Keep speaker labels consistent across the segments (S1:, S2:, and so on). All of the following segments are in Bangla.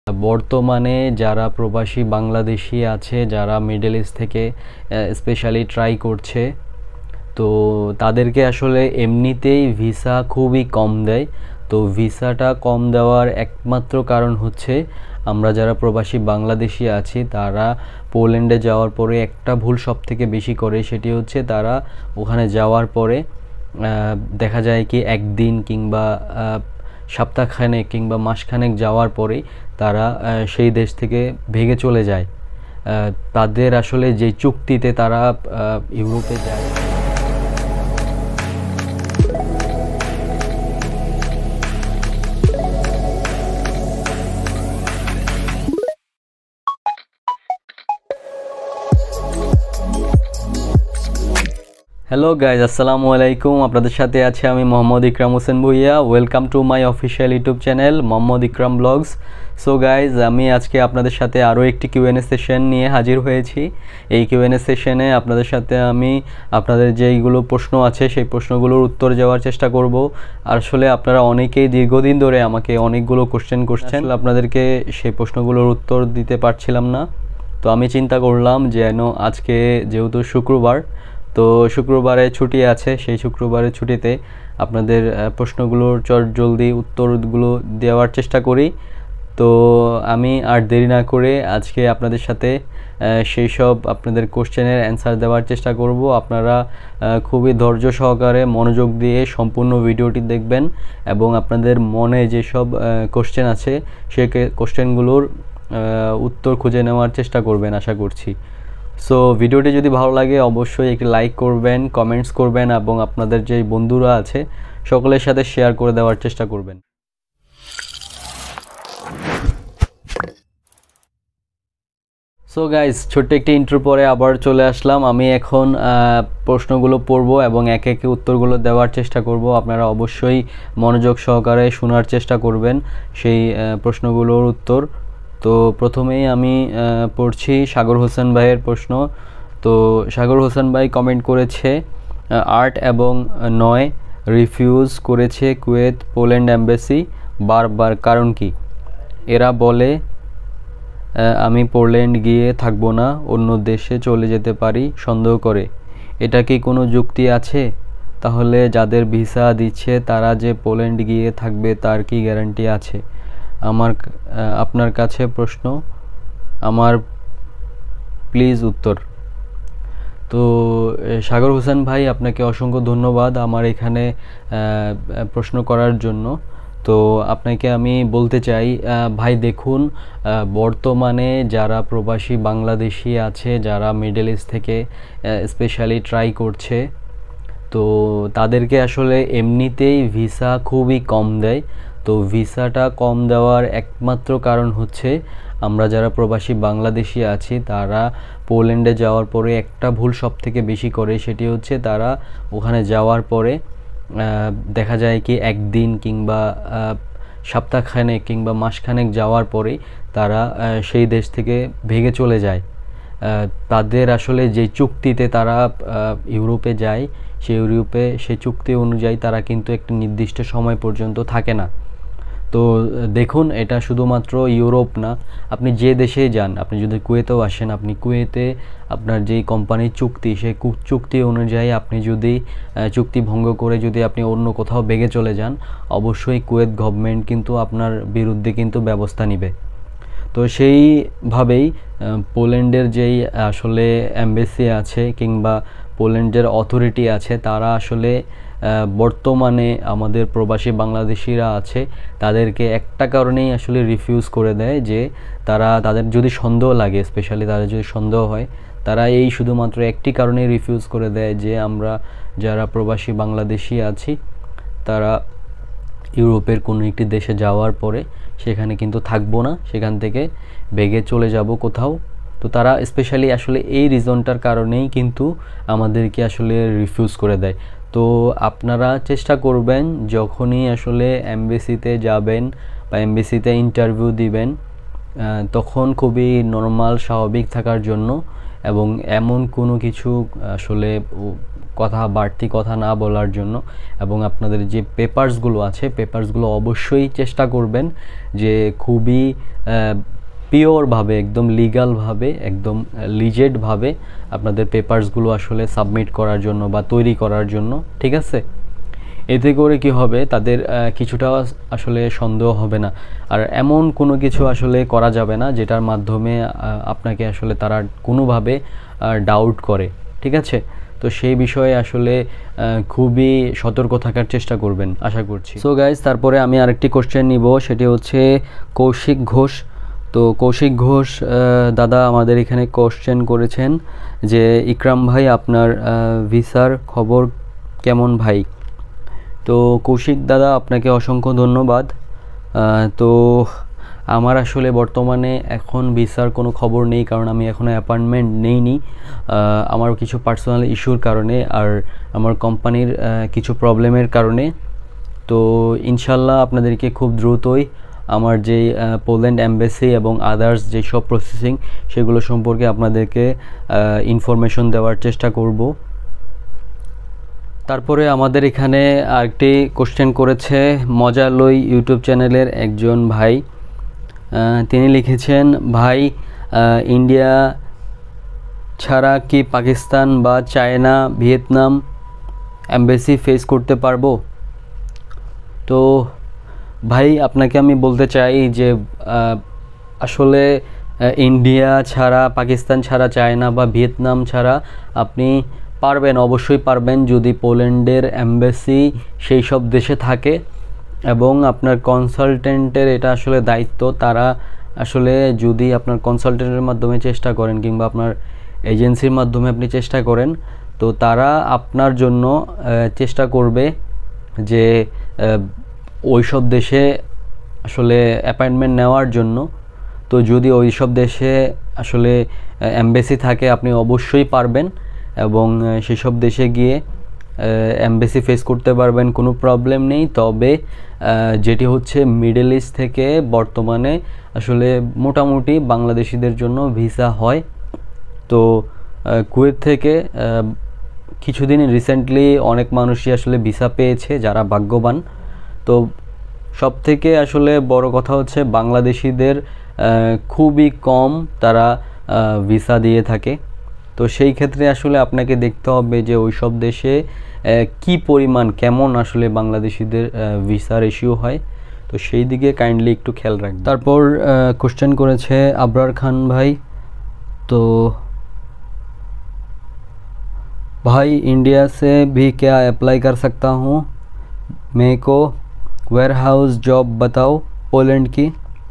S1: বর্তমানে যারা প্রবাসী বাংলাদেশি আছে যারা মিডল ইস্ট থেকে স্পেশালি ট্রাই করছে, তো তাদেরকে আসলে এমনিতেই ভিসা খুবই কম দেয়। তো ভিসাটা কম দেওয়ার একমাত্র কারণ হচ্ছে আমরা যারা প্রবাসী বাংলাদেশি আছি তারা পোল্যান্ডে যাওয়ার পরে একটা ভুল সব থেকে বেশি করে, সেটি হচ্ছে তারা ওখানে যাওয়ার পরে দেখা যায় কি একদিন কিংবা সপ্তাহখানেক কিংবা মাসখানেক যাওয়ার পরে তারা সেই দেশ থেকে ভেগে চলে যায়। তাদের আসলে যে চুক্তিতে তারা ইউরোপে যায়। হ্যালো গাইজ, আসসালামু আলাইকুম। আপনাদের সাথে আছে আমি Mohammad Ikram Hossain Bhuiyan. Welcome to my official YouTube channel Mohammad Ikram vlogs. So guys, আমি আজকে আপনাদের সাথে আরও একটি কিউএনএ সেশন নিয়ে হাজির হয়েছি। এই কিউএনএ সেশনে আপনাদের সাথে আমি আপনাদের যেইগুলো প্রশ্ন আছে সেই প্রশ্নগুলোর উত্তর দেওয়ার চেষ্টা করব। আসলে আপনারা অনেকেই দীর্ঘদিন ধরে আমাকে অনেকগুলো কোশ্চেন করছেন, আপনাদেরকে সেই প্রশ্নগুলোর উত্তর দিতে পারছিলাম না। তো আমি চিন্তা করলাম যেন আজকে যেহেতু শুক্রবার, তো শুক্রবারে ছুটি আছে, সেই শুক্রবারের ছুটিতে আপনাদের প্রশ্নগুলোর জলদি উত্তরগুলো দেওয়ার চেষ্টা করি। তো আমি আর দেরি না করে আজকে আপনাদের সাথে সেই সব আপনাদের কোশ্চেনের অ্যান্সার দেওয়ার চেষ্টা করব। আপনারা খুবই ধৈর্য সহকারে মনোযোগ দিয়ে সম্পূর্ণ ভিডিওটি দেখবেন এবং আপনাদের মনে যেসব কোশ্চেন আছে সেই কোশ্চেনগুলোর উত্তর খুঁজে নেওয়ার চেষ্টা করবেন আশা করছি। সো ভিডিওটি যদি ভালো লাগে অবশ্যই একটি লাইক করবেন, কমেন্টস করবেন এবং আপনাদের যেই বন্ধুরা আছে সকলের সাথে শেয়ার করে দেওয়ার চেষ্টা করবেন। সো গাইজ, ছোট্ট একটি ইন্ট্রো পরে আবার চলে আসলাম। আমি এখন প্রশ্নগুলো পড়ব এবং একে একে উত্তরগুলো দেওয়ার চেষ্টা করব। আপনারা অবশ্যই মনোযোগ সহকারে শোনার চেষ্টা করবেন সেই প্রশ্নগুলোর উত্তর। তো প্রথমেই আমি পড়ছি সাগর হোসেন ভাইয়ের প্রশ্ন। তো সাগর হোসেন ভাই কমেন্ট করেছে 8 এবং 9 রিফিউজ করেছে কুয়েত পোল্যান্ড এম্বাসি বারবার, কারণ কি? এরা বলে আমি পোল্যান্ড গিয়ে থাকবো না, অন্য দেশে চলে যেতে পারি সন্দেহ করে। এটা কি কোনো যুক্তি আছে? তাহলে যাদের ভিসা দিচ্ছে তারা যে পোল্যান্ড গিয়ে থাকবে তার কি গ্যারান্টি আছে? আপনার কাছে প্রশ্ন, আমার প্লিজ উত্তর। তো সাগর হোসেন ভাই, আপনাকে অসংখ্য ধন্যবাদ আমার এখানে প্রশ্ন করার জন্য। তো আপনাকে আমি বলতে চাই ভাই, দেখুন বর্তমানে যারা প্রবাসী বাংলাদেশি আছে যারা মিডল ইস্ট থেকে স্পেশালি ট্রাই করছে, তো তাদেরকে আসলে এমনিতেই ভিসা খুবই কম দেয়। তো ভিসাটা কম দেওয়ার একমাত্র কারণ হচ্ছে আমরা যারা প্রবাসী বাংলাদেশি আছি তারা পোল্যান্ডে যাওয়ার পরে একটা ভুল সব থেকে বেশি করে, সেটি হচ্ছে তারা ওখানে যাওয়ার পরে দেখা যায় কি একদিন কিংবা সপ্তাহখানেক কিংবা মাসখানেক যাওয়ার পরে তারা সেই দেশ থেকে ভেগে চলে যায়। তাদের আসলে যে চুক্তিতে তারা ইউরোপে যায় সেই চুক্তি অনুযায়ী তারা কিন্তু একটা নির্দিষ্ট সময় পর্যন্ত থাকে না। তো দেখুন, এটা শুধুমাত্র ইউরোপ না, আপনি যে দেশেই যান, আপনি যদি কুয়েতেও আসেন, আপনি কুয়েতে আপনার যেই কোম্পানির চুক্তি সেই চুক্তি অনুযায়ী আপনি যদি চুক্তি ভঙ্গ করে যদি আপনি অন্য কোথাও ভেগে চলে যান, অবশ্যই কুয়েত গভর্নমেন্ট কিন্তু আপনার বিরুদ্ধে কিন্তু ব্যবস্থা নেবে। তো সেইভাবেই পোল্যান্ডের যেই আসলে এম্বাসি আছে কিংবা পোল্যান্ডের অথরিটি আছে তারা আসলে বর্তমানে আমাদের প্রবাসী বাংলাদেশিরা আছে তাদেরকে একটা কারণেই আসলে রিফিউজ করে দেয়, যে তাদের যদি সন্দেহ লাগে, স্পেশালি তাদের যদি সন্দেহ হয়, তারা এই শুধুমাত্র একটি কারণেই রিফিউজ করে দেয় যে আমরা যারা প্রবাসী বাংলাদেশি আছি তারা ইউরোপের কোনো একটি দেশে যাওয়ার পরে সেখানে কিন্তু থাকবো না, সেখান থেকে ভেগে চলে যাব কোথাও। তো তারা স্পেশালি আসলে এই রিজনটার কারণেই কিন্তু আমাদেরকে আসলে রিফিউজ করে দেয়। তো আপনারা চেষ্টা করবেন যখনই আসলে এমবেসিতে যাবেন বা এমবেসিতে ইন্টারভিউ দিবেন তখন খুবই নর্মাল স্বাভাবিক থাকার জন্য এবং এমন কোনো কিছু আসলে কথা বাড়তি কথা না বলার জন্য, এবং আপনাদের যে পেপারসগুলো আছে পেপারসগুলো অবশ্যই চেষ্টা করবেন যে খুবই পিওরভাবে, একদম লিগ্যালভাবে, একদম লিজেডভাবে আপনাদের পেপারসগুলো আসলে সাবমিট করার জন্য বা তৈরি করার জন্য, ঠিক আছে? এতে করে কি হবে, তাদের কিছুটা আসলে সন্দেহ হবে না, আর এমন কোনো কিছু আসলে করা যাবে না যেটার মাধ্যমে আপনাকে আসলে তারা কোনোভাবে ডাউট করে, ঠিক আছে? তো সেই বিষয়ে আসলে খুবই সতর্ক থাকার চেষ্টা করবেন আশা করছি। সো গাইজ, তারপরে আমি আরেকটি কোশ্চেন নিব, সেটি হচ্ছে কৌশিক ঘোষ। তো কৌশিক ঘোষ দাদা আমাদের এখানে কোশ্চেন করেছেন যে ইকরাম ভাই, আপনার ভিসার খবর কেমন ভাই? তো কৌশিক দাদা, আপনাকে অসংখ্য ধন্যবাদ। তো আমার আসলে বর্তমানে এখন ভিসার কোনো খবর নেই, কারণ আমি এখনও অ্যাপয়েন্টমেন্ট নেইনি আমার কিছু পার্সোনাল ইস্যুর কারণে, আর আমার কোম্পানির কিছু প্রবলেমের কারণে। তো ইনশাল্লাহ আপনাদেরকে খুব দ্রুতই আমার যে পোল্যান্ড এম্বাসি এবং আদার্স যেসব প্রসেসিং সেগুলো সম্পর্কে আপনাদেরকে ইনফরমেশন দেওয়ার চেষ্টা করব। তারপরে আমাদের এখানে আরেকটি কোশ্চেন করেছে মজা লই ইউটিউব চ্যানেলের একজন ভাই। তিনি লিখেছেন, ভাই ইন্ডিয়া ছাড়া কি পাকিস্তান বা চায়না, ভিয়েতনাম এম্বাসি ফেস করতে পারবো? তো ভাই, আপনাকে আমি বলতে চাই যে আসলে ইন্ডিয়া ছাড়া, পাকিস্তান ছাড়া, চায়না বা ভিয়েতনাম ছাড়া আপনি পারবেন, অবশ্যই পারবেন, যদি পোল্যান্ডের এম্বাসি সেই সব দেশে থাকে এবং আপনার কনসালটেন্টের এটা আসলে দায়িত্ব। তারা আসলে যদি আপনার কনসালটেন্টের মাধ্যমে চেষ্টা করেন কিংবা আপনার এজেন্সির মাধ্যমে আপনি চেষ্টা করেন, তো তারা আপনার জন্য চেষ্টা করবে যে ওই সব দেশে আসলে অ্যাপয়েন্টমেন্ট নেওয়ার জন্য। তো যদি ওই সব দেশে আসলে এমবেসি থাকে, আপনি অবশ্যই পারবেন এবং সেসব দেশে গিয়ে এমবেসি ফেস করতে পারবেন, কোনো প্রবলেম নেই। তবে যেটি হচ্ছে মিডল ইস্ট থেকে বর্তমানে আসলে মোটামুটি বাংলাদেশিদের জন্য ভিসা হয়। তো কুয়েত থেকে কিছুদিন রিসেন্টলি অনেক মানুষই আসলে ভিসা পেয়েছে যারা ভাগ্যবান। তো সব থেকে আসলে বড় কথা হচ্ছে বাংলাদেশিদের খুবই কম তারা ভিসা দিয়ে থাকে। তো সেই ক্ষেত্রে আসলে আপনাকে দেখতে হবে যে ওই সব দেশে কি পরিমাণ, কেমন আসলে বাংলাদেশিদের ভিসা রেশিও হয়। তো সেই দিকে কাইন্ডলি একটু খেয়াল রাখবেন। তারপর কোশ্চেন করেছে আবরার খান ভাই। তো भाई इंडिया से भी क्या अप्लाई कर सकता हूँ, मेरे को वेयर हाउस जॉब बताओ पोलैंड की।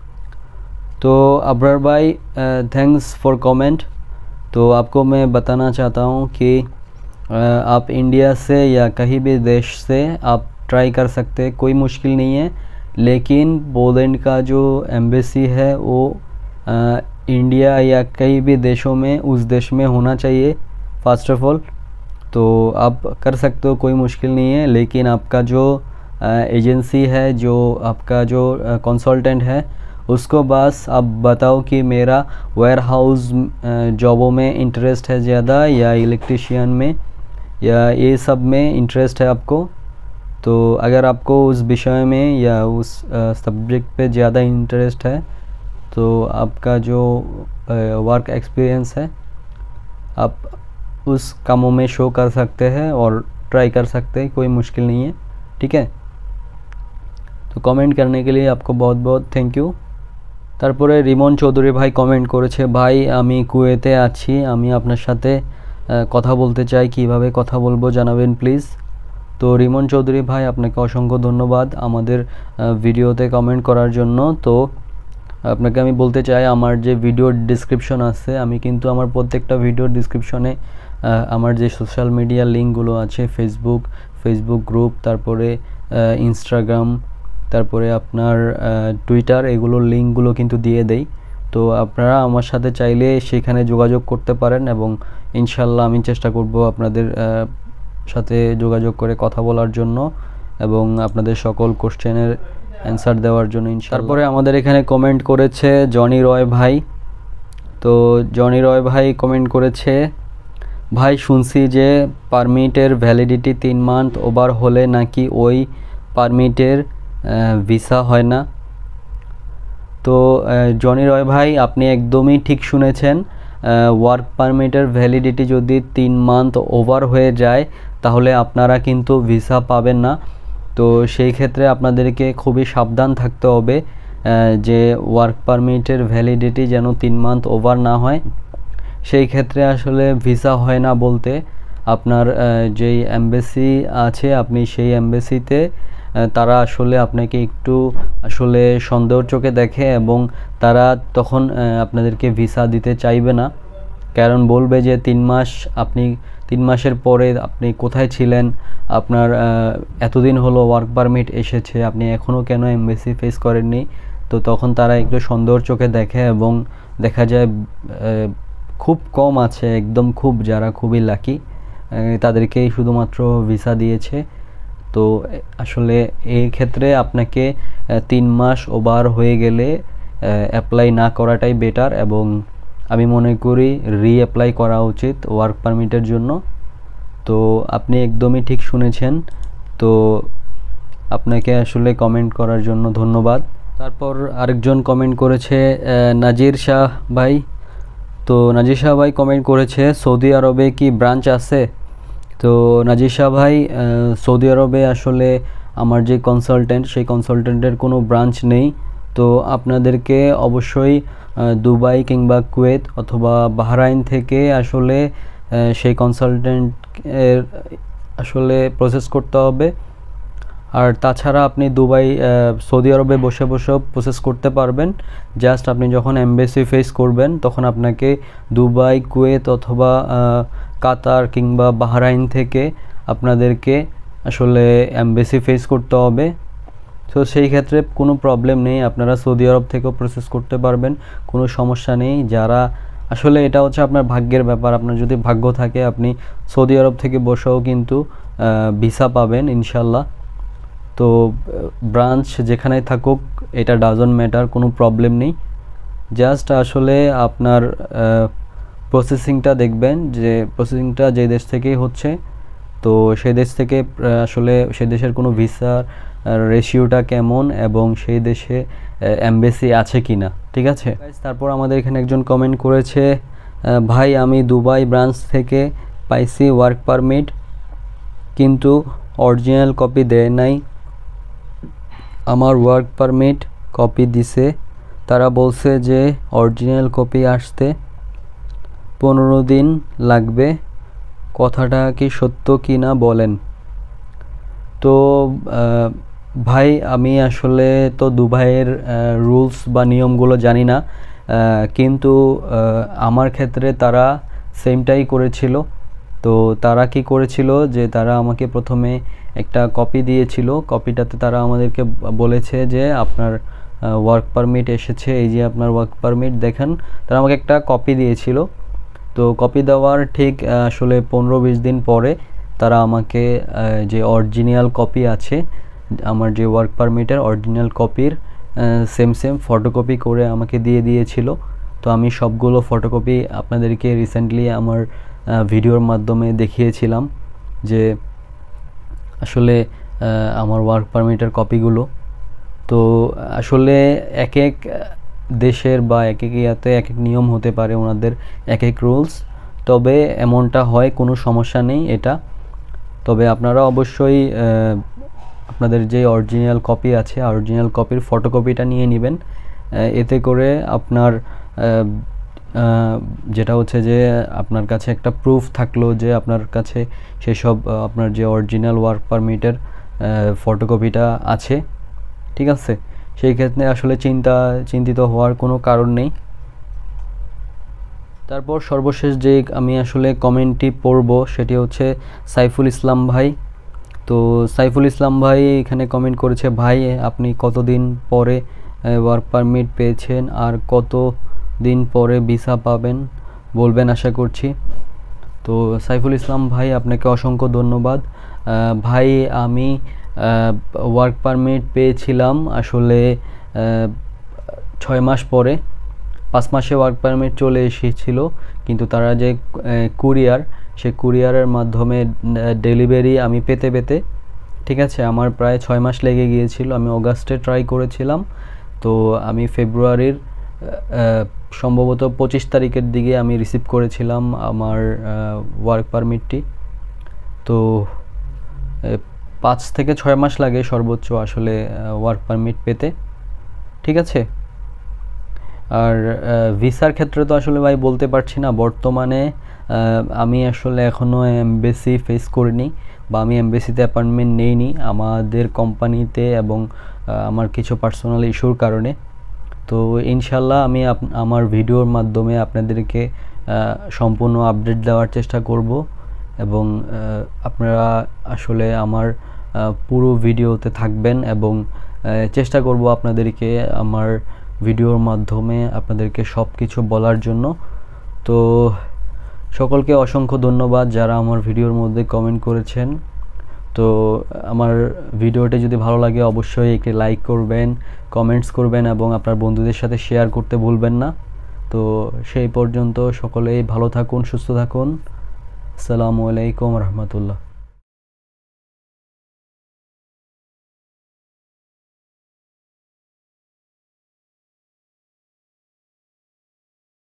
S1: तो अबरार भाई, थैंक्स फॉर कमेंट। तो आपको मैं बताना चाहता हूँ कि आप इंडिया से या कहीं भी देश से आप ट्राई कर सकते हैं, कोई मुश्किल नहीं है। लेकिन पोलैंड का जो एम्बेसी है वो इंडिया या कई भी देशों में उस देश में होना चाहिए फर्स्ट ऑफ ऑल। तो आप कर सकते हो, कोई मुश्किल नहीं है। लेकिन आपका जो एजेंसी है, जो आपका जो कंसल्टेंट है, उसको बस आप बताओ कि मेरा वेयर हाउस जॉबों में इंटरेस्ट है ज़्यादा, या इलेक्ट्रिशियन में, या ये सब में इंटरेस्ट है आपको। तो अगर आपको उस विषय में या उस सब्जेक्ट पे ज़्यादा इंटरेस्ट है, तो आपका जो वर्क एक्सपीरियंस है आप उस कामों में शो कर सकते हैं और ट्राई कर सकते हैं, कोई मुश्किल नहीं है, ठीक है। तो कमेंट करने के लिए आपको बहुत बहुत थैंक यू। তারপরে রিমন চৌধুরী ভাই কমেন্ট করেছে, ভাই আমি কুয়েতে আছি, আমি আপনার সাথে কথা বলতে চাই, কিভাবে কথা বলবো জানাবেন প্লিজ। তো রিমন চৌধুরী ভাই, আপনাকে অসংখ্য ধন্যবাদ আমাদের ভিডিওতে কমেন্ট করার জন্য। তো আপনাকে আমি বলতে চাই, আমার যে ভিডিওর ডিসক্রিপশন আছে, আমি কিন্তু আমার প্রত্যেকটা ভিডিওর ডিসক্রিপশনে আমার যে সোশ্যাল মিডিয়া লিঙ্কগুলো আছে, ফেসবুক গ্রুপ, তারপরে ইনস্টাগ্রাম, তারপরে আপনার টুইটার, এগুলোর লিঙ্কগুলো কিন্তু দিয়ে দেই। তো আপনারা আমার সাথে চাইলে সেখানে যোগাযোগ করতে পারেন এবং ইনশাল্লাহ আমি চেষ্টা করব আপনাদের সাথে যোগাযোগ করে কথা বলার জন্য এবং আপনাদের সকল কোশ্চেনের অ্যান্সার দেওয়ার জন্য ইনশাল্লাহ। তারপরে আমাদের এখানে কমেন্ট করেছে জনি রয় ভাই। তো জনি রয় ভাই কমেন্ট করেছে, ভাই শুনছি যে পারমিটের ভ্যালিডিটি 3 মান্থ ওভার হলে নাকি ওই পারমিটের ভিসা হয় না। তো জনি রয় ভাই, আপনি একদমই ঠিক শুনেছেন। ওয়ার্ক পারমিটের ভ্যালিডিটি যদি 3 মান্থ ওভার হয়ে যায় তাহলে আপনারা কিন্তু ভিসা পাবেন না। তো সেই ক্ষেত্রে আপনাদেরকে খুবই সাবধান থাকতে হবে যে ওয়ার্ক পারমিটের ভ্যালিডিটি যেন 3 মান্থ ওভার না হয়। সেই ক্ষেত্রে আসলে ভিসা হয় না বলতে আপনার যেই এমবেসি আছে আপনি সেই এমবেসিতে তারা আসলে আপনাকে একটু আসলে সন্দেহর চোখে দেখে এবং তারা তখন আপনাদেরকে ভিসা দিতে চাইবে না। কারণ বলবে যে 3 মাস আপনি 3 মাসের পরে আপনি কোথায় ছিলেন, আপনার এতদিন হলো ওয়ার্ক পারমিট এসেছে, আপনি এখনও কেন এমবেসি ফেস করেননি। তো তখন তারা একটু সন্দেহর চোখে দেখে এবং দেখা যায় খুব কম আছে, একদম খুব যারা খুবই লাকি তাদেরকেই শুধুমাত্র ভিসা দিয়েছে। তো আসলে এই ক্ষেত্রে আপনাকে 3 মাস ওভার হয়ে গেলে অ্যাপ্লাই না করাটাই বেটার এবং আমি মনে করি অ্যাপ্লাই করা উচিত ওয়ার্ক পারমিটের জন্য। তো আপনি একদমই ঠিক শুনেছেন। তো আপনাকে আসলে কমেন্ট করার জন্য ধন্যবাদ। তারপর আরেকজন কমেন্ট করেছে নাজির শাহ ভাই। তো নাজির শাহ ভাই কমেন্ট করেছে সৌদি আরবে কি ব্রাঞ্চ আছে। তো নাজির শাহ ভাই, সৌদি আরবে আসলে আমার যে কনসালটেন্ট সেই কনসালটেন্টের কোনো ব্রাঞ্চ নেই। তো আপনাদেরকে অবশ্যই দুবাই কিংবা কুয়েত অথবা বাহরাইন থেকে আসলে সেই কনসালটেন্টের আসলে প্রসেস করতে হবে। আর তাছাড়া আপনি সৌদি আরবে বসে বসেও প্রসেস করতে পারবেন। জাস্ট আপনি যখন এমবেসি ফেস করবেন তখন আপনাকে দুবাই, কুয়েত অথবা কাতার কিংবা বাহরাইন থেকে আপনাদেরকে আসলে এমবেসি ফেস করতে হবে। তো সেই ক্ষেত্রে কোনো প্রবলেম নেই, আপনারা সৌদি আরব থেকেও প্রসেস করতে পারবেন, কোনো সমস্যা নেই। যারা আসলে এটা হচ্ছে আপনার ভাগ্যের ব্যাপার, আপনার যদি ভাগ্য থাকে আপনি সৌদি আরব থেকে বসেও কিন্তু ভিসা পাবেন ইনশাল্লাহ। তো ব্রাঞ্চ যেখানে থাকুক এটা ডাজন্ট ম্যাটার, কোনো প্রবলেম নেই। জাস্ট আসলে আপনার প্রসেসিংটা দেখবেন যে প্রসেসিংটা যে দেশ থেকেই হচ্ছে, তো সেই দেশ থেকে আসলে সেই দেশের কোনো ভিসার রেশিওটা কেমন এবং সেই দেশে এমবেসি আছে কি না, ঠিক আছে। তারপর আমাদের এখানে একজন কমেন্ট করেছে ভাই আমি দুবাই ব্রাঞ্চ থেকে পাইছি ওয়ার্ক পারমিট কিন্তু অরিজিনাল কপি দেয় নাই। আমার ওয়ার্ক পারমিট কপি দিছে, তারা বলছে যে অরিজিনাল কপি আসতে 15 দিন লাগবে, কথাটা কি সত্য কি না বলেন। তো ভাই আমি আসলে তো দুবাইয়ের রুলস বা নিয়মগুলো জানি না, কিন্তু আমার ক্ষেত্রে তারা সেমটাই করেছিল। তো তারা কি করেছিল যে তারা আমাকে প্রথমে একটা কপি দিয়েছিল, কপিটাতে তারা আমাদেরকে বলেছে যে আপনার ওয়ার্ক পারমিট এসেছে, এই যে আপনার ওয়ার্ক পারমিট দেখেন। তারা আমাকে একটা কপি দিয়েছিল। তো কপি দেওয়ার ঠিক আসলে 15-20 দিন পরে তারা আমাকে যে অরিজিনাল কপি আছে আমার যে ওয়ার্ক পারমিটের অরিজিনাল কপির সেম ফটোকপি করে আমাকে দিয়ে দিয়েছিল। তো আমি সবগুলো ফটোকপি আপনাদেরকে রিসেন্টলি আমার ভিডিওর মাধ্যমে দেখিয়েছিলাম যে আসলে আমার ওয়ার্ক পারমিটের কপিগুলো। তো আসলে এক এক দেশের বা এক এক ইয়াতে এক এক নিয়ম হতে পারে, ওনাদের এক এক রুলস, তবে এমনটা হয়, কোনো সমস্যা নেই এটা। তবে আপনারা অবশ্যই আপনাদের যে অরিজিনাল কপি আছে অরিজিনাল কপির ফটোকপিটা নিয়ে নেবেন। এতে করে আপনার যেটা হচ্ছে যে আপনার কাছে একটা প্রুফ থাকলো যে আপনার কাছে সেসব আপনার যে অরিজিনাল ওয়ার্ক পারমিটের ফটোকপিটা আছে, ঠিক আছে। সেই ক্ষেত্রে আসলে চিন্তিত হওয়ার কোনো কারণ নেই। তারপর সর্বশেষ যে আমি আসলে কমেন্টটি পড়ব সেটি হচ্ছে সাইফুল ইসলাম ভাই। তো সাইফুল ইসলাম ভাই এখানে কমেন্ট করেছে ভাই আপনি কতদিন পরে ওয়ার্ক পারমিট পেয়েছেন আর কত দিন পরে ভিসা পাবেন বলবেন আশা করছি। তো সাইফুল ইসলাম ভাই আপনাকে অসংখ্য ধন্যবাদ। ভাই আমি ওয়ার্ক পারমিট পেয়েছিলাম আসলে 6 মাস পরে, 5 মাসে ওয়ার্ক পারমিট চলে এসেছিল, কিন্তু তারা যে কুরিয়ার সে কুরিয়ারের মাধ্যমে ডেলিভারি আমি পেতে পেতে, ঠিক আছে, আমার প্রায় 6 মাস লেগে গিয়েছিল। আমি অগাস্টে ট্রাই করেছিলাম, তো আমি ফেব্রুয়ারির সম্ভবত 25 তারিখের দিকে আমি রিসিভ করেছিলাম আমার ওয়ার্ক পারমিটটি। তো 5 থেকে 6 মাস লাগে সর্বোচ্চ আসলে ওয়ার্ক পারমিট পেতে, ঠিক আছে। আর ভিসার ক্ষেত্রে তো আসলে ভাই বলতে পারছি না বর্তমানে। আমি আসলে এখনও এমবেসি ফেস করিনি, বা আমি এমবেসিতে অ্যাপয়েন্টমেন্ট নেইনি আমাদের কোম্পানিতে, এবং আমার কিছু পার্সোনাল ইস্যুর কারণে। তো ইনশাল্লাহ আমি আমার ভিডিওর মাধ্যমে আপনাদেরকে সম্পূর্ণ আপডেট দেওয়ার চেষ্টা করব, এবং আপনারা আসলে আমার পুরো ভিডিওতে থাকবেন, এবং চেষ্টা করব আপনাদেরকে আমার ভিডিওর মাধ্যমে আপনাদেরকে সব কিছু বলার জন্য। তো সকলকে অসংখ্য ধন্যবাদ যারা আমার ভিডিওর মধ্যে কমেন্ট করেছেন। তো আমার ভিডিওটি যদি ভালো লাগে অবশ্যই একটি লাইক করবেন, কমেন্টস করবেন, এবং আপনার বন্ধুদের সাথে শেয়ার করতে ভুলবেন না। তো সেই পর্যন্ত সকলেই ভালো থাকুন, সুস্থ থাকুন। আসসালামু আলাইকুম রহমতুল্লাহ।